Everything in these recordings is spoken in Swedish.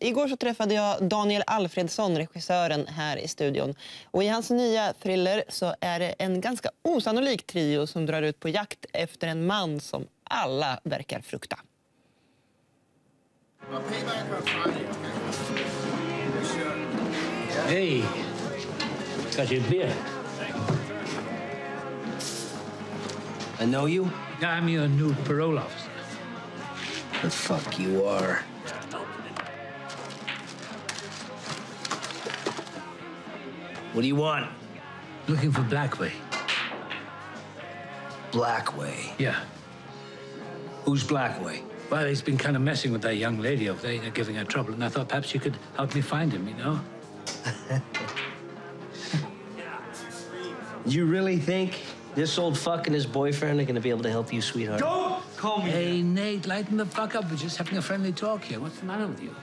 Igår så träffade jag Daniel Alfredson, regissören, här i studion. Och i hans nya thriller så är det en ganska osannolik trio som drar ut på jakt efter en man som alla verkar frukta. Hey, got your beer. I know you? I'm your new parole officer. The fuck you are. What do you want? Looking for Blackway. Blackway? Yeah. Who's Blackway? Well, he's been kind of messing with that young lady over there, giving her trouble, and I thought perhaps you could help me find him, you know? You really think this old fuck and his boyfriend are gonna be able to help you, sweetheart? Don't call me. Hey, Nate, lighten the fuck up. We're just having a friendly talk here. What's the matter with you?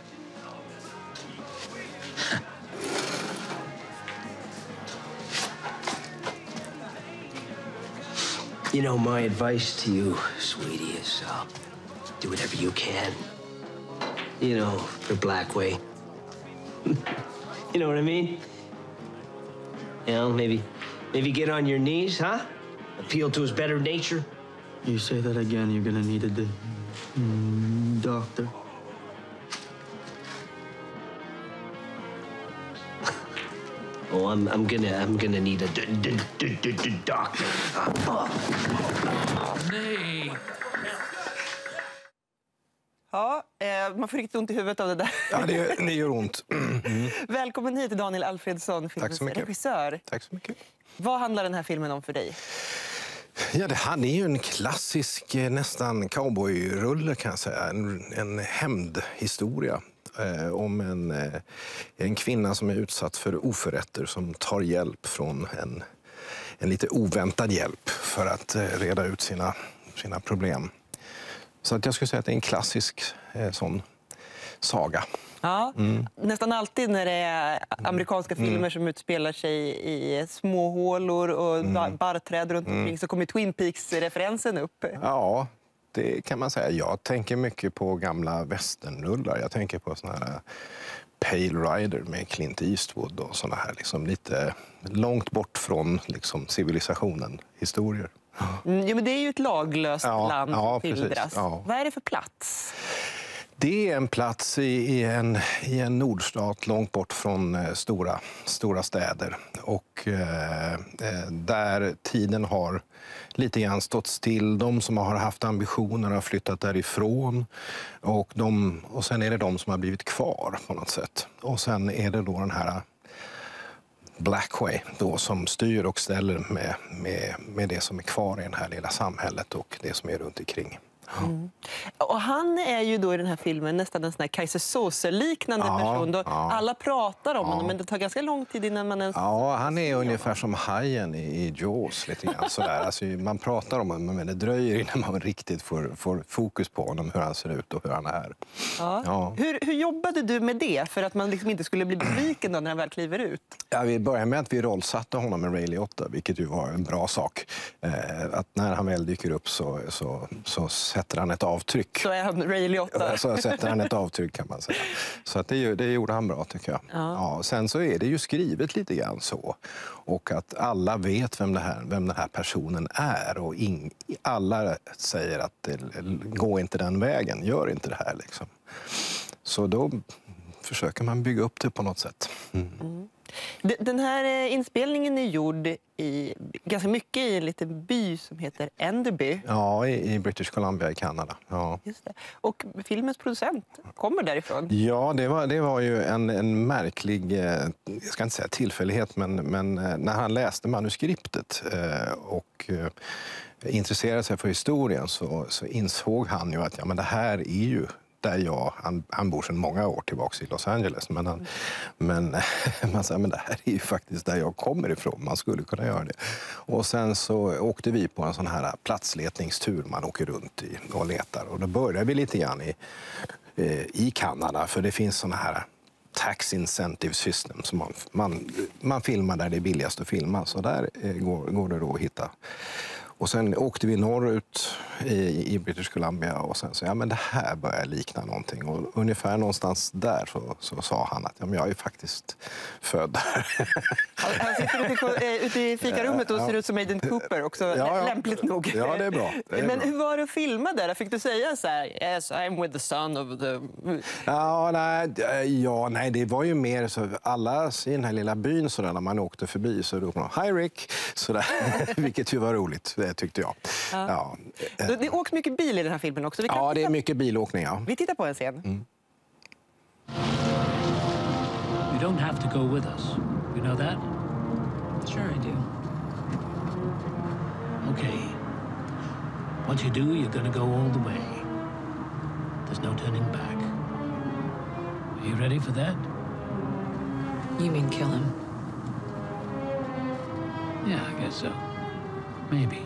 You know, my advice to you, sweetie, is do whatever you can. You know, for Blackway. You know what I mean? You know, maybe get on your knees, huh? Appeal to his better nature. You say that again, you're gonna need a doctor. Oh, I'm gonna need a doctor. Nej. Ja, man får riktigt ont i huvudet av det där. Ja, det gör ont. Välkommen hit, Daniel Alfredson, filmens regissör. Tack så mycket. Vad handlar den här filmen om för dig? Ja, det är ju en klassisk, nästan cowboyrulle kan jag säga. En hämndhistoria om en kvinna som är utsatt för oförrätter som tar hjälp från en lite oväntad hjälp för att reda ut sina problem. Så att jag skulle säga att det är en klassisk sån saga. Ja, nästan alltid när det är amerikanska filmer som utspelar sig i småhålor och barrträd runt omkring så kommer Twin Peaks-referensen upp. Ja, det kan man säga. Jag tänker mycket på gamla westernrullar. Jag tänker på såna här Pale Rider med Clint Eastwood och såna här liksom lite långt bort från liksom civilisationen historier. Ja, men det är ju ett laglöst land som skildras. Precis. Ja. Vad är det för plats? Det är en plats i en nordstat långt bort från stora städer och där tiden har lite grann stått still. De som har haft ambitioner har flyttat därifrån och sen är det de som har blivit kvar på något sätt. Och sen är det då den här Blackway då, som styr och ställer med det som är kvar i det här lilla samhället och det som är runt omkring. Och han är ju då i den här filmen nästan en sån här Kaiser Soze-liknande person. Då alla pratar om honom, men det tar ganska lång tid innan man ens... Ja, han är ungefär som hajen i Jaws lite grann sådär. Alltså, man pratar om honom, men det dröjer innan man riktigt får fokus på honom, hur han ser ut och hur han är. Ja. Hur jobbade du med det för att man liksom inte skulle bli besviken då när han väl kliver ut? Ja, vi började med att vi rollsatte honom med Ray Liotta, vilket ju var en bra sak. Att när han väl dyker upp så sätter han ett avtryck. Så är han Ray Liotta. Så sätter han ett avtryck kan man säga. Så att det gjorde han bra tycker jag. Ja, sen så är det ju skrivet lite grann så. Och att alla vet vem den här personen är. Och alla säger att gå inte den vägen, gör inte det här liksom. Så då försöker man bygga upp det på något sätt. Den här inspelningen är gjord ganska mycket i en liten by som heter Enderby. Ja, i British Columbia i Kanada. Ja. Just det. Och filmens producent kommer därifrån. Ja, det var ju en märklig, jag ska inte säga tillfällighet, men när han läste manuskriptet och intresserade sig för historien så insåg han ju att men det här är ju där han bor sedan många år tillbaka i Los Angeles. Men man sa, men det här är ju faktiskt där jag kommer ifrån. Man skulle kunna göra det. Och sen så åkte vi på en sån här platsletningstur man åker runt i och letar. Och då började vi lite grann i Kanada, för det finns såna här tax incentive system som man filmar där det är billigast att filma. Så där går det då att hitta. Och sen åkte vi norrut i British Columbia och sen så, ja men det här börjar likna någonting. Och ungefär någonstans där så sa han att ja, men jag är ju faktiskt född där. Han sitter ute i fikarummet och ser ut som Agent Cooper också, lämpligt nog. Ja, det är bra. Men hur var det att filma där? Fick du säga så här, yes, I'm with the son of the... Nej, det var ju mer så alla i den här lilla byn så där, när man åkte förbi så ropade man, hi Rick, så där, vilket ju var roligt, tyckte jag. Ja. Det åks mycket bil i den här filmen också. Ja, det är mycket bilåkning, ja. Vi tittar på en scen. You don't have to go with us. You know that? Sure I do. Okay. Once you do, you're gonna go all the way. There's no turning back. Are you ready for that? You mean kill him? Yeah, I guess so. Maybe.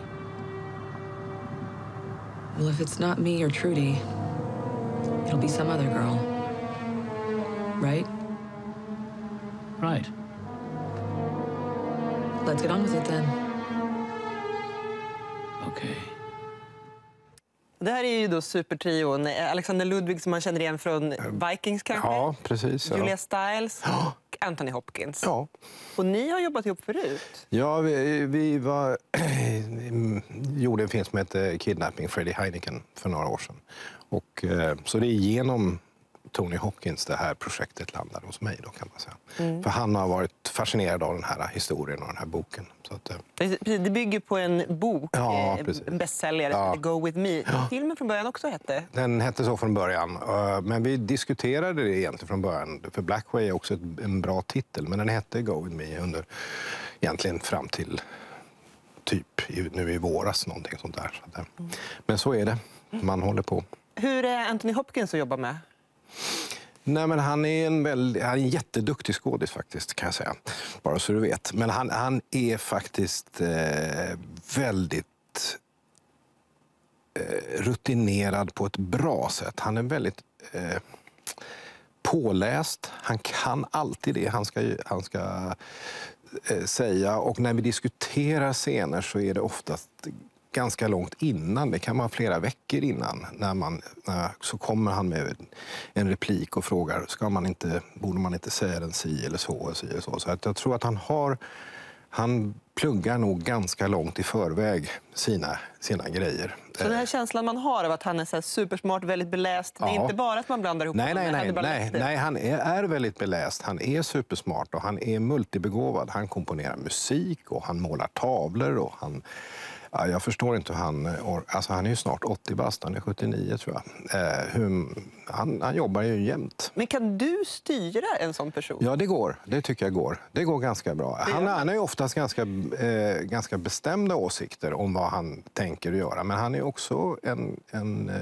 Well, if it's not me or Trudy, it'll be some other girl. Right? Right. Let's get on with it then. Okay. Det här är ju då supertrion. Alexander Ludwig som man känner igen från Vikings kanske? Ja, precis. Ja. Julia Stiles och Anthony Hopkins. Ja. Och ni har jobbat ihop förut? Ja, vi gjorde en film som heter Kidnapping Freddie Heineken för några år sedan. Och, så det är genom Tony Hopkins det här projektet landade hos mig då, kan man säga. För han har varit fascinerad av den här historien och den här boken. Så att, det bygger på en bok, en bestsäljare, Go With Me. Filmen från början också hette? Den hette så från början, men vi diskuterade det egentligen från början. För Blackway är också en bra titel, men den hette Go With Me under egentligen fram till typ nu i våras, någonting sånt där. Så att, men så är det, man håller på. Hur är Anthony Hopkins att jobba med? Nej, men han är en jätteduktig skådis faktiskt, kan jag säga. Bara så du vet. Men han är faktiskt väldigt rutinerad på ett bra sätt. Han är väldigt påläst. Han kan alltid det han ska säga. Och när vi diskuterar scener så är det oftast ganska långt innan, det kan vara flera veckor innan, så kommer han med en replik och frågar, borde man inte säga den si eller så och si eller så. Så att jag tror att han pluggar nog ganska långt i förväg sina grejer. Så den här känslan man har av att han är så här supersmart, väldigt beläst, det är inte bara att man blandar ihop Nej, han är väldigt beläst, han är supersmart och han är multibegåvad. Han komponerar musik och han målar tavlor och jag förstår inte hur han är ju snart 80 bast, han är 79 tror jag. Han jobbar ju jämt. Men kan du styra en sån person? Ja, det går. Det tycker jag går. Det går ganska bra. Han har ju oftast ganska bestämda åsikter om vad han tänker göra. Men han är också en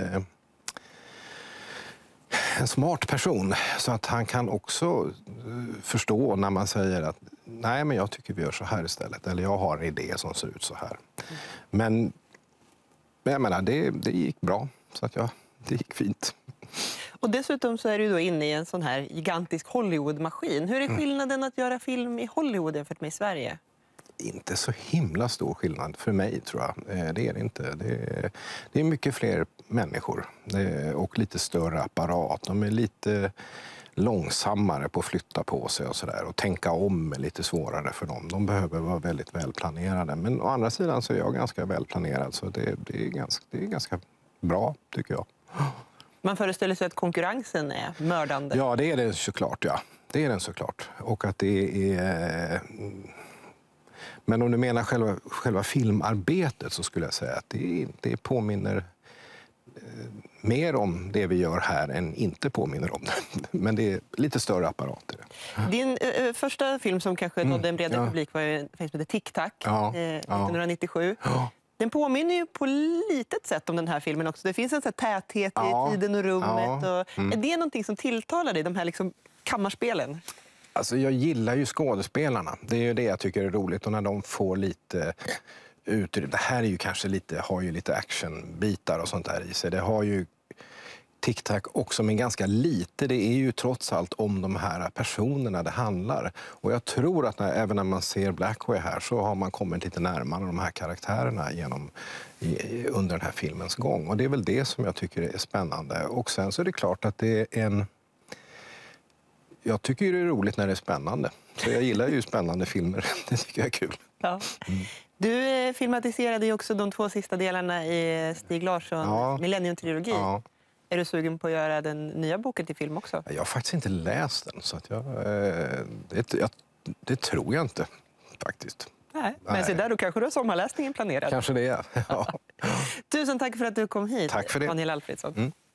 smart person. Så att han kan också förstå när man säger att nej, men jag tycker vi gör så här istället. Eller jag har en idé som ser ut så här. Men jag menar, det gick bra. Så att det gick fint. Och dessutom så är du då inne i en sån här gigantisk Hollywood-maskin. Hur är skillnaden att göra film i Hollywood jämfört med i Sverige? Inte så himla stor skillnad för mig, tror jag. Det är det inte. Det är mycket fler människor och lite större apparat. De är lite långsammare på att flytta på sig och sådär. Och tänka om är lite svårare för dem. De behöver vara väldigt välplanerade. Men å andra sidan så är jag ganska välplanerad. Så det är ganska bra, tycker jag. Man föreställer sig att konkurrensen är mördande. Ja, det är det såklart. Ja. Det är den såklart. Och att det är... Men om du menar själva filmarbetet så skulle jag säga att det påminner mer om det vi gör här än inte påminner om det. Men det är lite större apparater. Din första film som kanske nådde en bredare publik var en film som heter Tic Tac 1997. Ja. Den påminner ju på litet sätt om den här filmen också. Det finns en sån här täthet i tiden och rummet. Är det någonting som tilltalar dig, de här liksom kammarspelen? Alltså jag gillar ju skådespelarna. Det är ju det jag tycker är roligt. Och när de får lite utrymme. Det här är ju kanske har ju lite actionbitar och sånt där i sig. Det har ju tic-tac också, men ganska lite. Det är ju trots allt om de här personerna det handlar. Och jag tror att även när man ser Blackway här så har man kommit lite närmare de här karaktärerna under den här filmens gång. Och det är väl det som jag tycker är spännande. Och sen så är det klart att det är jag tycker det är roligt när det är spännande. Så jag gillar ju spännande filmer. Det tycker jag är kul. Ja. Du filmatiserade ju också de 2 sista delarna i Stig Larssons Millennium-trilogi. Ja. Är du sugen på att göra den nya boken till film också? Jag har faktiskt inte läst den, så att det tror jag inte faktiskt. Nej. Men se där, då kanske du har sommarläsningen planerad. Kanske det, ja. Tusen tack för att du kom hit, Tack för det. Daniel Alfredson.